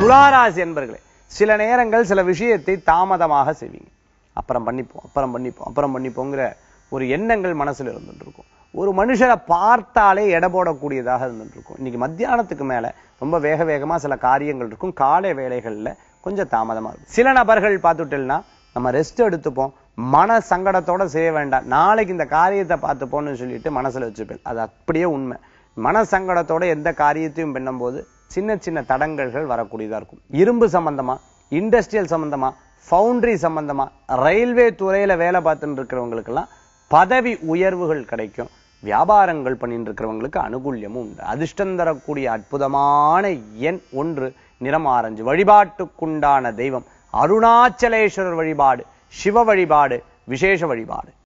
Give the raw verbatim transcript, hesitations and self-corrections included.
துளாராசி என்பர்களே, சில நேரங்கள் சில விஷயத்தை தாமதமாக செய்வீங்க. அப்புறம் பண்ணிப்போம் அப்புறம் பண்ணிப்போம் அப்புறம் பண்ணிப்போங்கிற ஒரு எண்ணங்கள் மனசுல இருந்துட்டு இருக்கும். ஒரு மனுஷரை பார்த்தாலே எடை போடக்கூடியதாக இருந்துட்டு இருக்கும். இன்னைக்கு மத்தியானத்துக்கு மேல ரொம்ப வேக வேகமா சில காரியங்கள் இருக்கும். காலை வேளைகள்ல கொஞ்சம் தாமதமா இருக்கும். சில நபர்கள் பார்த்துட்டேன்னா நம்ம ரெஸ்ட் எடுத்துப்போம், மன சங்கடத்தோட செய்ய வேண்டாம், நாளைக்கு இந்த காரியத்தை பார்த்துப்போம்னு சொல்லிட்டு மனசுல வச்சுப்பேன். அது அப்படியே உண்மை. மன சங்கடத்தோட எந்த காரியத்தையும் பண்ணும்போது சின்ன சின்ன தடங்கல்கள் வரக்கூடியதா இருக்கும். இரும்பு சம்பந்தமா, இண்டஸ்ட்ரியல் சம்பந்தமா, ஃபவுண்டரி சம்பந்தமா, ரயில்வே துறையில வேலை பார்த்துட்டு இருக்கிறவங்களுக்கெல்லாம் பதவி உயர்வுகள் கிடைக்கும். வியாபாரங்கள் பண்ணிட்டு இருக்கிறவங்களுக்கு அனுகூல்யமும் உண்டு. அதிர்ஷ்டம் தரக்கூடிய அற்புதமான எண் ஒன்று, நிறம் ஆரஞ்சு. வழிபாட்டுக்குண்டான தெய்வம் அருணாச்சலேஸ்வரர் வழிபாடு, சிவ வழிபாடு, விசேஷ வழிபாடு.